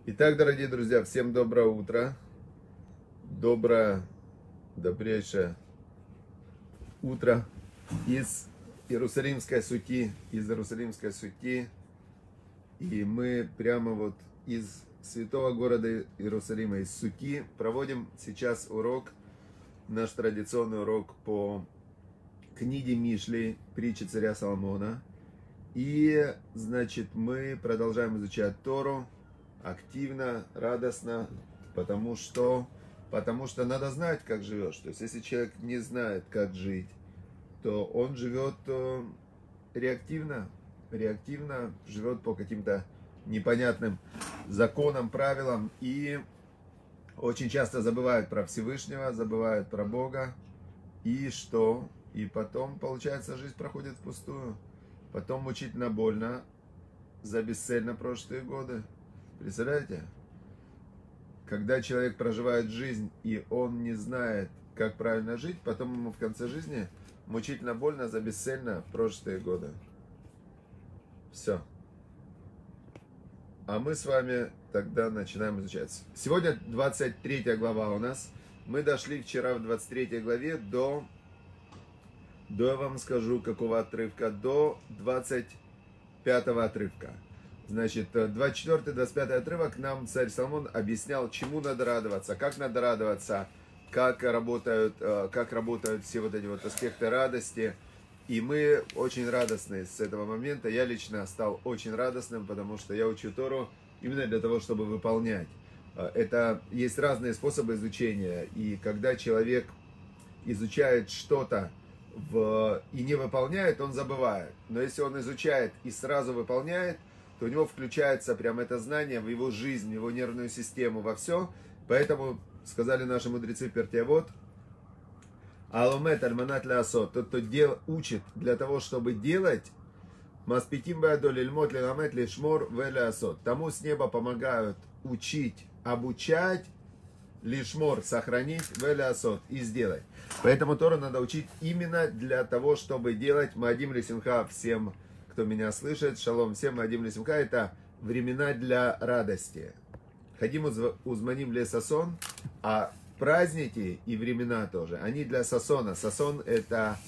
Итак, дорогие друзья, всем доброе утро. Добрейшее утро из Иерусалимской Суки. И мы прямо вот из святого города Иерусалима, из Суки, проводим сейчас урок, наш традиционный урок по книге Мишли, притчи царя Соломона. И, значит, мы продолжаем изучать Тору активно, радостно, потому что надо знать, как живешь. То есть, если человек не знает, как жить, то он живет реактивно, живет по каким-то непонятным законам, правилам, и очень часто забывают про Всевышнего, забывают про Бога, и что? И потом, получается, жизнь проходит впустую. Потом мучительно больно за бесцельно прожитые годы. Представляете? Когда человек проживает жизнь, и он не знает, как правильно жить, потом ему в конце жизни мучительно больно за бесцельно прожитые годы. Все. А мы с вами тогда начинаем изучать. Сегодня 23 глава у нас. Мы дошли вчера в 23 главе до я вам скажу, какого отрывка, до 25 отрывка. Значит, 24-25 отрывок нам царь Соломон объяснял, чему надо радоваться, как работают все вот эти вот аспекты радости. И мы очень радостны с этого момента. Я лично стал очень радостным, потому что я учу Тору именно для того, чтобы выполнять. Это есть разные способы изучения. И когда человек изучает что-то и не выполняет, он забывает. Но если он изучает и сразу выполняет, то у него включается прям это знание в его жизнь, в его нервную систему, во все. Поэтому сказали наши мудрецы Пертиавот: Аломет альманат лясот, тот, кто учит для того, чтобы делать, маспитим баадоль ильмот ленамет лишмор велясот. Тому с неба помогают учить, обучать, лишмор, сохранить, велясот, и сделать. Поэтому Тору надо учить именно для того, чтобы делать. Маадим лисимха всем, кто меня слышит. Шалом всем. Маадим лисимха — это времена для радости. Ходим узманим ле сасон, а праздники и времена тоже, они для сасона. Сасон — это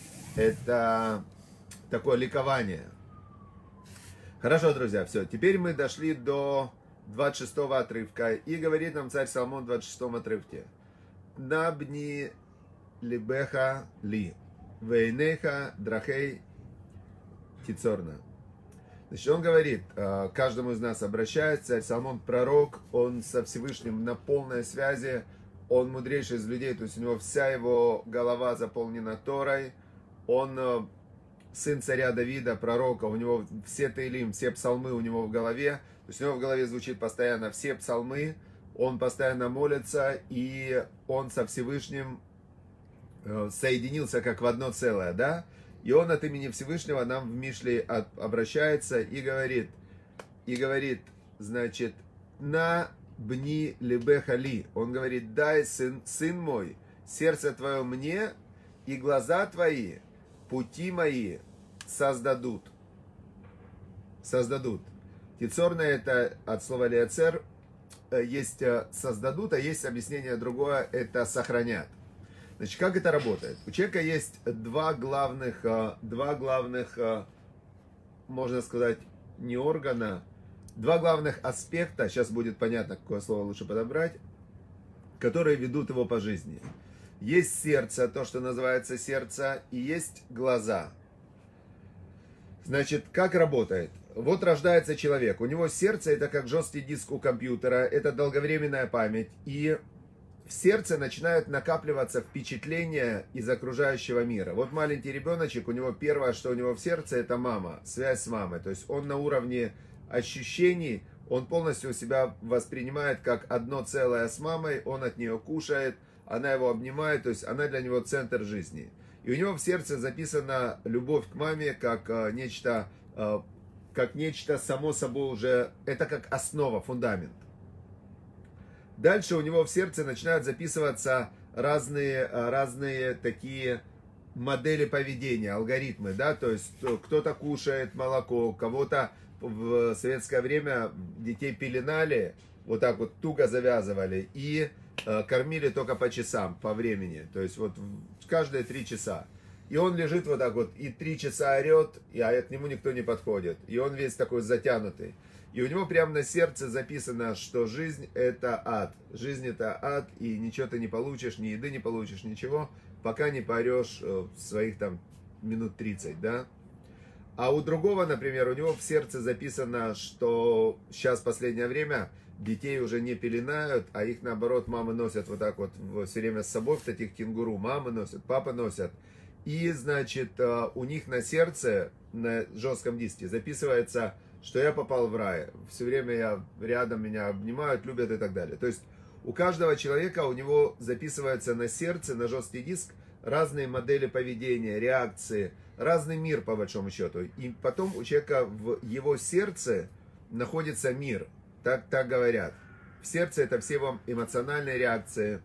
такое ликование. Хорошо, друзья, все. Теперь мы дошли до 26 отрывка. И говорит нам царь Соломон в 26 отрывке: Набни либеха ли, вейнеха драхей тицорна. Значит, он говорит, каждому из нас обращается, царь Соломон пророк, он со Всевышним на полной связи, он мудрейший из людей, то есть у него вся его голова заполнена Торой, он сын царя Давида, пророка, у него все Теилим, все псалмы у него в голове, то есть у него в голове звучит постоянно все псалмы, он постоянно молится, и он со Всевышним соединился как в одно целое, да? И он от имени Всевышнего нам в Мишле обращается и говорит, значит, на бни либехали. Он говорит: дай, сын мой, сердце твое мне, и глаза твои, пути мои создадут. Тицорна — это от слова лиацер, есть создадут, а есть объяснение другое, это сохранят. Значит, как это работает? У человека есть два главных, можно сказать, не органа, два главных аспекта, сейчас будет понятно, какое слово лучше подобрать, которые ведут его по жизни. Есть сердце, то, что называется сердце, и есть глаза. Значит, как работает? Вот рождается человек, у него сердце — это как жесткий диск у компьютера, это долговременная память, и в сердце начинают накапливаться впечатления из окружающего мира. Вот маленький ребеночек, у него первое, что у него в сердце, это мама, связь с мамой. То есть он на уровне ощущений, он полностью себя воспринимает как одно целое с мамой, он от нее кушает, она его обнимает, то есть она для него центр жизни. И у него в сердце записана любовь к маме как нечто само собой уже, это как основа, фундамент. Дальше у него в сердце начинают записываться разные такие модели поведения, алгоритмы, да, то есть кто-то кушает молоко, кого-то в советское время детей пеленали, вот так вот туго завязывали и кормили только по часам, по времени. То есть вот каждые 3 часа. И он лежит вот так вот, и 3 часа орет, а к нему никто не подходит. И он весь такой затянутый. И у него прямо на сердце записано, что жизнь это ад. Жизнь это ад, и ничего ты не получишь, ни еды не получишь, ничего, пока не поорешь своих там минут 30, да? А у другого, например, у него в сердце записано, что сейчас в последнее время детей уже не пеленают, а их наоборот мамы носят вот так вот все время с собой в таких кенгуру. Мамы носят, папы носят. И, значит, у них на сердце, на жестком диске записывается, что я попал в рай. Все время я рядом, меня обнимают, любят и так далее. То есть у каждого человека, у него записывается на сердце, на жесткий диск разные модели поведения, реакции, разный мир по большому счету. И потом у человека в его сердце находится мир. Так говорят. В сердце это все его эмоциональные реакции,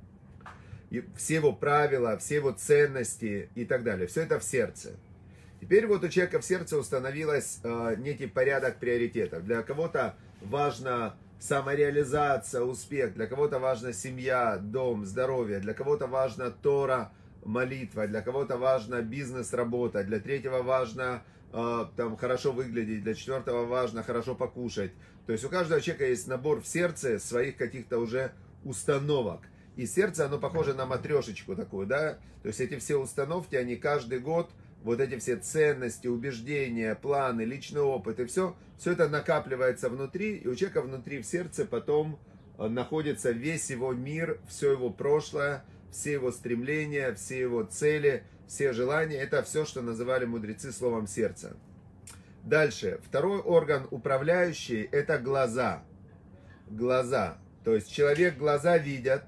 все его правила, все его ценности и так далее. Все это в сердце. Теперь вот у человека в сердце установилось некий порядок приоритетов. Для кого-то важна самореализация, успех, для кого-то важна семья, дом, здоровье, для кого-то важна Тора, молитва, для кого-то важна бизнес, работа, для третьего важно там хорошо выглядеть, для четвертого важно хорошо покушать. То есть у каждого человека есть набор в сердце своих каких-то уже установок. И сердце, оно похоже на матрешечку такую, да? То есть эти все установки, они каждый год, вот эти все ценности, убеждения, планы, личный опыт и все это накапливается внутри, и у человека внутри в сердце потом находится весь его мир, все его прошлое, все его стремления, все его цели, все желания. Это все, что называли мудрецы словом сердца. Дальше. Второй орган управляющий – это глаза. Глаза. То есть человек глаза видят,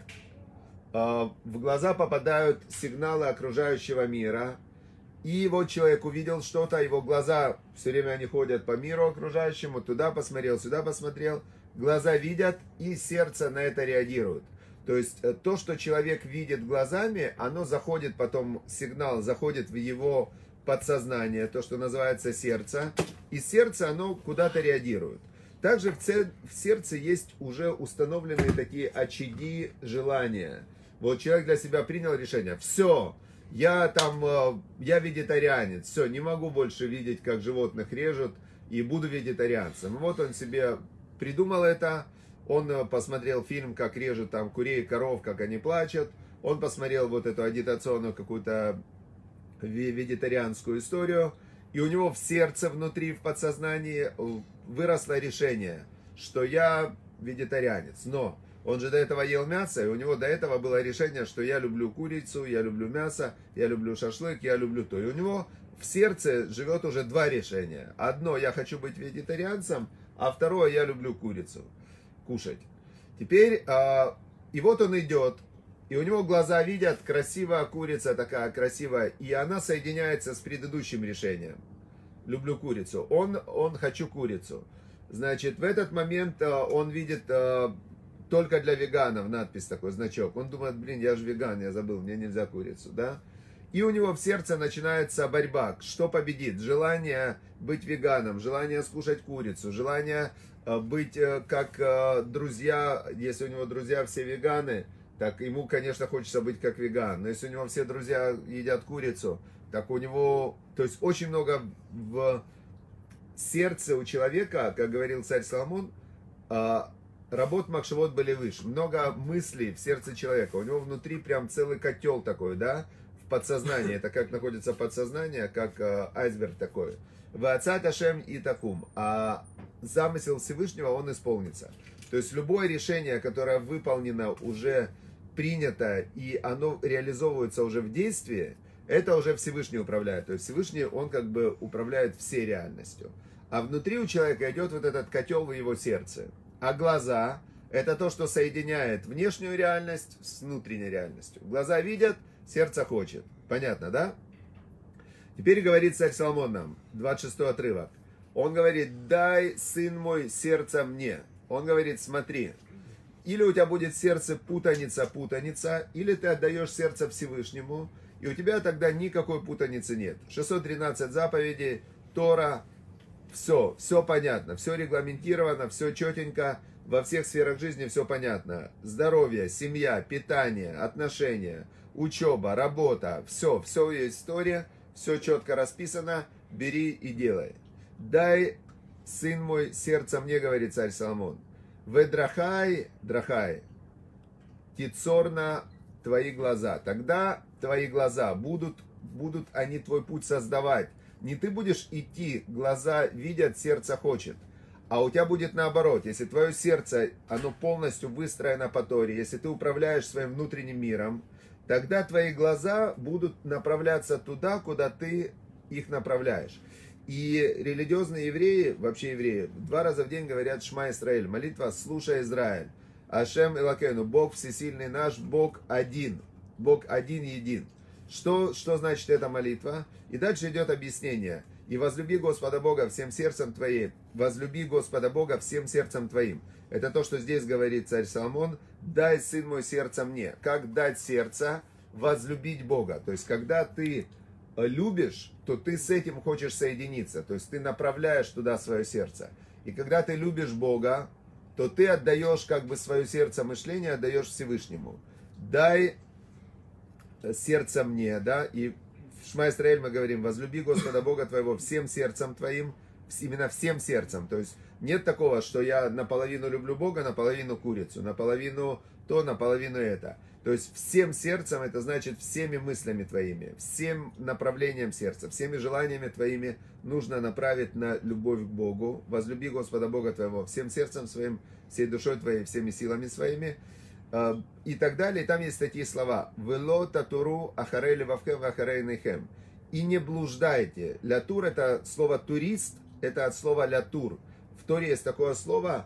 в глаза попадают сигналы окружающего мира. И вот человек увидел что-то, его глаза, все время они ходят по миру окружающему, туда посмотрел, сюда посмотрел. Глаза видят, и сердце на это реагирует. То есть то, что человек видит глазами, оно заходит потом, сигнал заходит в его подсознание, то, что называется сердце. И сердце, оно куда-то реагирует. Также в сердце есть уже установленные такие очаги желания. Вот человек для себя принял решение, все, я вегетарианец, все, не могу больше видеть, как животных режут, и буду вегетарианцем. Вот он себе придумал это, он посмотрел фильм, как режут там курей, коров, как они плачут, он посмотрел вот эту агитационную какую-то вегетарианскую историю, и у него в сердце, внутри, в подсознании выросло решение, что я вегетарианец. Но он же до этого ел мясо, и у него до этого было решение, что я люблю курицу, я люблю мясо, я люблю шашлык, я люблю то. И у него в сердце живет уже 2 решения. Одно, я хочу быть вегетарианцем, а второе, я люблю курицу, кушать. Теперь, и вот он идет, и у него глаза видят, красивая курица такая красивая, и она соединяется с предыдущим решением. Люблю курицу. Он хочу курицу. Значит, в этот момент он видит только для веганов надпись, такой значок. Он думает, блин, я же веган, я забыл, мне нельзя курицу, да? И у него в сердце начинается борьба. Что победит? Желание быть веганом, желание скушать курицу, желание быть как друзья, если у него друзья все веганы, так ему, конечно, хочется быть как веган. Но если у него все друзья едят курицу, так у него, то есть очень много в сердце у человека, как говорил царь Соломон, работ махшавот были выше. Много мыслей в сердце человека. У него внутри прям целый котел такой, да, в подсознании. Это как находится подсознание, как айсберг такой. Ваацат Ашем и такум. А замысел Всевышнего, он исполнится. То есть любое решение, которое выполнено, уже принято, и оно реализовывается уже в действии, это уже Всевышний управляет. То есть Всевышний, он как бы управляет всей реальностью. А внутри у человека идет вот этот котел в его сердце. А глаза – это то, что соединяет внешнюю реальность с внутренней реальностью. Глаза видят, сердце хочет. Понятно, да? Теперь говорит царь Соломон нам, 26 отрывок. Он говорит, дай, сын мой, сердце мне. Он говорит, смотри, или у тебя будет в сердце путаница, или ты отдаешь сердце Всевышнему, и у тебя тогда никакой путаницы нет. 613 заповедей, Тора, все понятно, все регламентировано, все четенько, во всех сферах жизни все понятно. Здоровье, семья, питание, отношения, учеба, работа, все есть история, все четко расписано, бери и делай. Дай, сын мой, сердце мне, говорит царь Соломон, ведрахай, драхай, тицорна твои глаза. Тогда твои глаза будут они твой путь создавать. Не ты будешь идти, глаза видят, сердце хочет. А у тебя будет наоборот. Если твое сердце, оно полностью выстроено по Торе, если ты управляешь своим внутренним миром, тогда твои глаза будут направляться туда, куда ты их направляешь. И религиозные евреи, вообще евреи, 2 раза в день говорят Шма Исраэль, молитва «Слушай, Израиль». Ашем Элокену, Бог всесильный наш, Бог один един. Что значит эта молитва? И дальше идет объяснение. И возлюби Господа Бога всем сердцем твоим. Возлюби Господа Бога всем сердцем твоим. Это то, что здесь говорит царь Соломон. Дай, сын мой, сердце мне. Как дать сердце? Возлюбить Бога. То есть, когда ты любишь, то ты с этим хочешь соединиться. То есть, ты направляешь туда свое сердце. И когда ты любишь Бога, то ты отдаешь как бы свое сердце мышление, отдаешь Всевышнему. Дай сердце мне, да, и в Шма Исраэль мы говорим, возлюби Господа Бога твоего всем сердцем твоим, именно всем сердцем, то есть нет такого, что я наполовину люблю Бога, наполовину курицу, наполовину то, наполовину это, то есть всем сердцем, это значит всеми мыслями твоими, всем направлением сердца, всеми желаниями твоими нужно направить на любовь к Богу, возлюби Господа Бога твоего всем сердцем своим, всей душой твоей, всеми силами своими, и так далее. И там есть такие слова. «Вело татуру ахарей левавхем ахарей нейхем». И не блуждайте. Лятур — это слово турист, это от слова лятур. В Торе есть такое слово.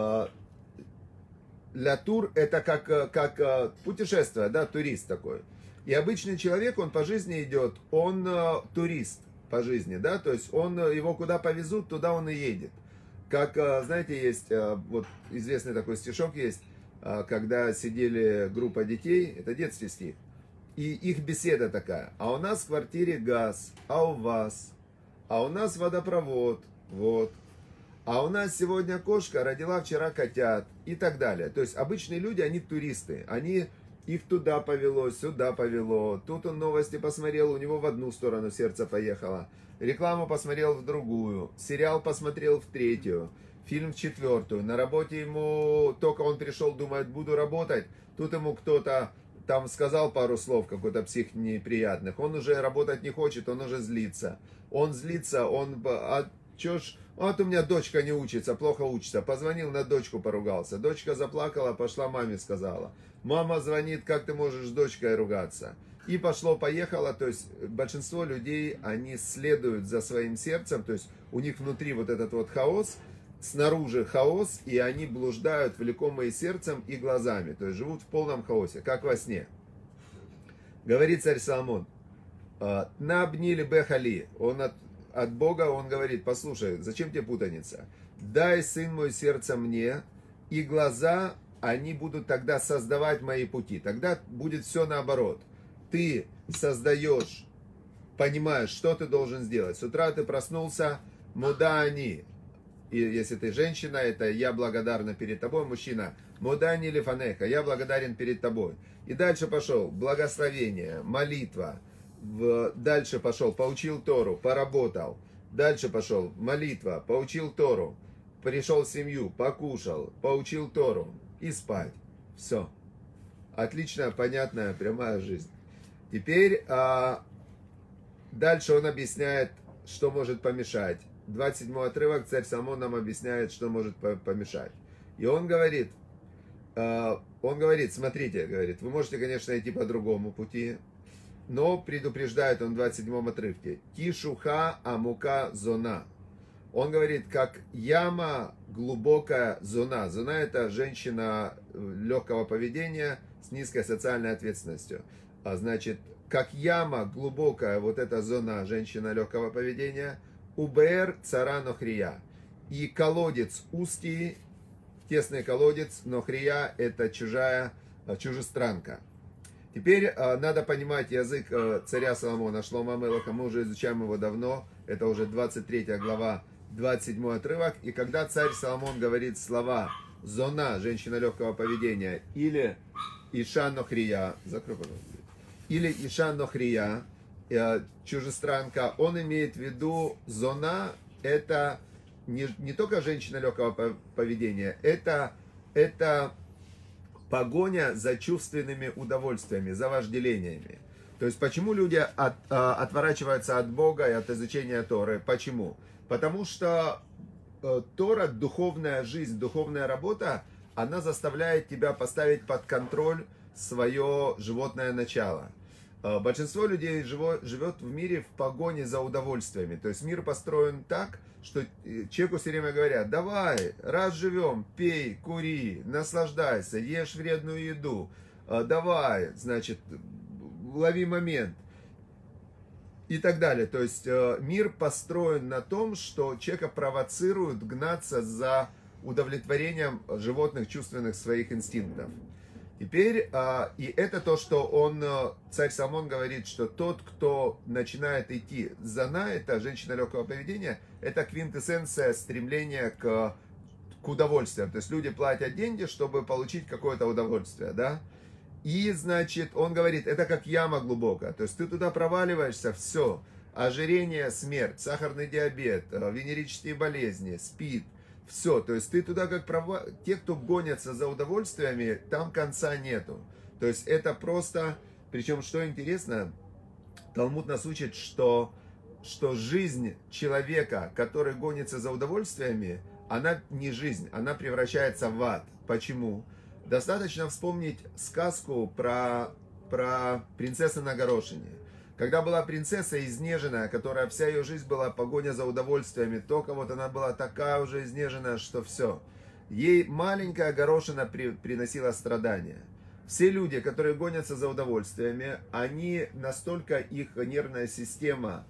Лятур — это как путешествие, да, турист такой. И обычный человек, он по жизни идет, он турист по жизни, да, то есть его куда повезут, туда он и едет. Как, знаете, есть, вот известный такой стишок есть, когда сидели группа детей, это детский стих, и их беседа такая: а у нас в квартире газ, а у вас, а у нас водопровод, вот, а у нас сегодня кошка родила вчера котят и так далее. То есть обычные люди, они туристы, их туда повело, сюда повело, тут он новости посмотрел, у него в одну сторону сердце поехало, рекламу посмотрел в другую, сериал посмотрел в третью, фильм в четвертую, на работе ему, только он пришел, думает, буду работать, тут ему кто-то там сказал пару слов, какой-то псих неприятных, он уже работать не хочет, он уже злится, вот у меня дочка не учится, плохо учится, позвонил, на дочку поругался, дочка заплакала, пошла маме сказала, мама звонит, как ты можешь с дочкой ругаться, и пошло-поехало. То есть большинство людей, они следуют за своим сердцем, то есть у них внутри вот этот вот хаос, снаружи хаос, и они блуждают, влекомые сердцем и глазами, то есть живут в полном хаосе, как во сне. Говорит царь Соломон, «Набнили бехали», он от Бога, он говорит, послушай, зачем тебе путаница? Дай, сын мой, сердце мне, и глаза, они будут тогда создавать мои пути, тогда будет все наоборот. Ты создаешь, понимаешь, что ты должен сделать. С утра ты проснулся, мудани. И если ты женщина, это я благодарна перед тобой, мужчина, мудани лифанеха, я благодарен перед тобой. И дальше пошел благословение, молитва. Дальше пошел, поучил Тору, поработал. Дальше пошел, молитва, поучил Тору. Пришел в семью, покушал, поучил Тору и спать. Все. Отличная, понятная, прямая жизнь. Теперь дальше он объясняет, что может помешать. 27-й отрывок, царь Соломон нам объясняет, что может помешать. И он говорит, смотрите, говорит, вы можете, конечно, идти по другому пути, но предупреждает он в 27-м отрывке. Тишуха амука зона. Он говорит, как яма глубокая зона. Зона — это женщина легкого поведения с низкой социальной ответственностью. А значит, как яма глубокая, вот эта зона, женщина легкого поведения, убер цара нохрия. И колодец узкий, тесный колодец, нохрия — это чужестранка. Теперь надо понимать язык царя Соломона, Шломо Амелеха, мы уже изучаем его давно, это уже 23 глава 27 отрывок. И когда царь Соломон говорит слова «зона», женщина легкого поведения, или «иша нохрия», закрой, пожалуйста, или «иша нохрия», чужестранка, он имеет в виду «зона» — это не только женщина легкого поведения, это погоня за чувственными удовольствиями, за вожделениями. То есть почему люди отворачиваются от Бога и от изучения Торы? Почему? Потому что Тора, духовная жизнь, духовная работа, она заставляет тебя поставить под контроль свое животное начало. Большинство людей живет в мире в погоне за удовольствиями. То есть мир построен так, что человеку все время говорят: давай, раз живем, пей, кури, наслаждайся, ешь вредную еду, давай, значит, лови момент и так далее. То есть мир построен на том, что человека провоцируют гнаться за удовлетворением животных чувственных своих инстинктов. Теперь, и это то, что царь Соломон говорит, что тот, кто начинает идти, зана, это женщина легкого поведения, это квинтэссенция стремления к удовольствиям. То есть люди платят деньги, чтобы получить какое-то удовольствие, да? И, значит, он говорит, это как яма глубокая. То есть ты туда проваливаешься, все. Ожирение, смерть, сахарный диабет, венерические болезни, СПИД. Все, то есть ты туда как те, кто гонятся за удовольствиями, там конца нету. То есть это просто, причем что интересно, Талмуд нас учит, что жизнь человека, который гонится за удовольствиями, она не жизнь, она превращается в ад. Почему? Достаточно вспомнить сказку про принцессу на горошине. Когда была принцесса изнеженная, которая вся ее жизнь была погоня за удовольствиями, только вот она была такая уже изнеженная, что все. Ей маленькая горошина приносила страдания. Все люди, которые гонятся за удовольствиями, они настолько, их нервная система,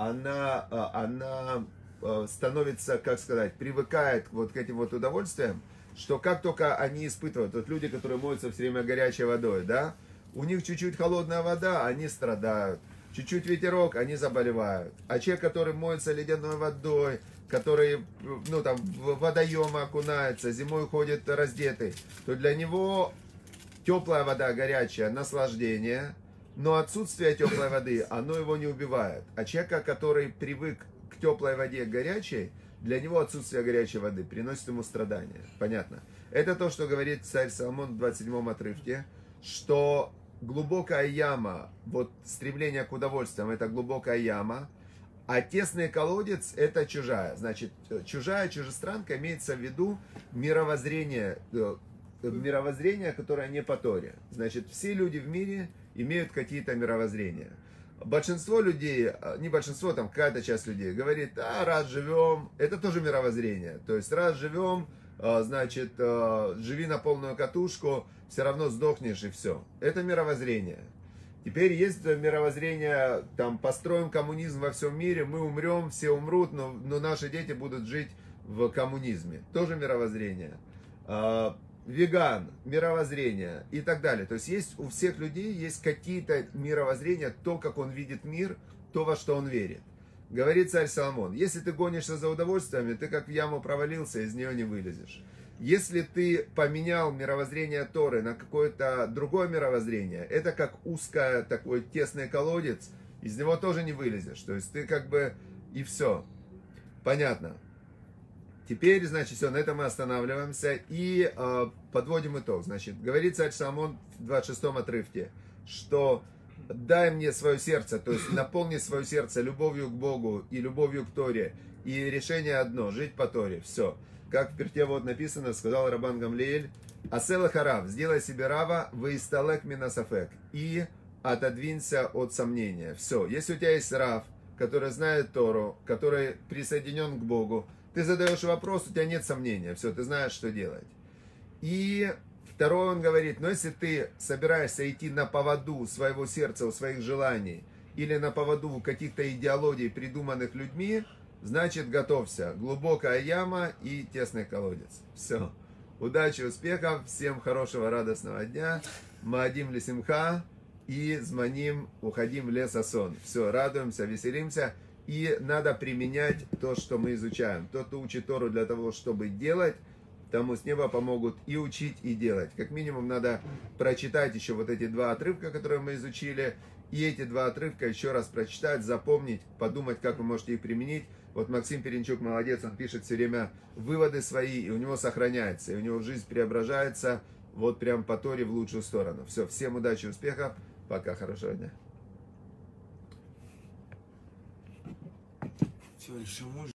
она становится, как сказать, привыкает вот к этим вот удовольствиям, что как только они испытывают, вот люди, которые моются все время горячей водой, да, у них чуть-чуть холодная вода, они страдают. Чуть-чуть ветерок, они заболевают. А человек, который моется ледяной водой, который, ну, там, в водоемы окунается, зимой ходит раздетый, то для него теплая вода, горячая, наслаждение, но отсутствие теплой воды, оно его не убивает. А человека, который привык к теплой воде, горячей, для него отсутствие горячей воды приносит ему страдания. Понятно? Это то, что говорит царь Соломон в 27 отрывке, что глубокая яма, вот стремление к удовольствиям, это глубокая яма, а тесный колодец – это чужая. Значит, чужестранка имеется в виду мировоззрение, которое не по Торе. Значит, все люди в мире имеют какие-то мировоззрения. Большинство людей, не большинство, там какая-то часть людей говорит: раз живем, это тоже мировоззрение. То есть раз живем, значит, живи на полную катушку, все равно сдохнешь и все. Это мировоззрение. Теперь есть мировоззрение, там, построим коммунизм во всем мире, мы умрем, все умрут, но наши дети будут жить в коммунизме. Тоже мировоззрение. Веган, мировоззрение и так далее. То есть у всех людей есть какие-то мировоззрения, то, как он видит мир, то, во что он верит. Говорит царь Соломон: если ты гонишься за удовольствиями, ты как в яму провалился, из нее не вылезешь. Если ты поменял мировоззрение Торы на какое-то другое мировоззрение, это как узкий такой тесный колодец, из него тоже не вылезешь. То есть ты как бы и все. Понятно. Теперь, значит, все, на этом мы останавливаемся и подводим итог. Значит, говорит царь Соломон в 26 отрывке, что дай мне свое сердце, то есть наполни свое сердце любовью к Богу и любовью к Торе. И решение одно: жить по Торе. Все. Как в Перке вот написано, сказал Рабан Гамлиэль: «Асела харав, сделай себе рава, выисталек минасафек, и отодвинься от сомнения». Все. Если у тебя есть рав, который знает Тору, который присоединен к Богу, ты задаешь вопрос, у тебя нет сомнения, все, ты знаешь, что делать. И второе, он говорит: но если ты собираешься идти на поводу своего сердца, своих желаний, или на поводу каких-то идеологий, придуманных людьми, значит, готовься. Глубокая яма и тесный колодец. Все. Удачи, успехов, всем хорошего, радостного дня. Маадим лисимха и зманим, уходим в лес сон. Все, радуемся, веселимся. И надо применять то, что мы изучаем. Тот, кто учит Тору для того, чтобы делать, тому с неба помогут и учить, и делать. Как минимум надо прочитать еще вот эти два отрывка, которые мы изучили, и эти два отрывка еще раз прочитать, запомнить, подумать, как вы можете их применить. Вот Максим Перенчук молодец, он пишет все время выводы свои, и у него сохраняется, и у него жизнь преображается вот прям по Торе в лучшую сторону. Все, всем удачи, успехов, пока, хорошего дня. Все, решил муж.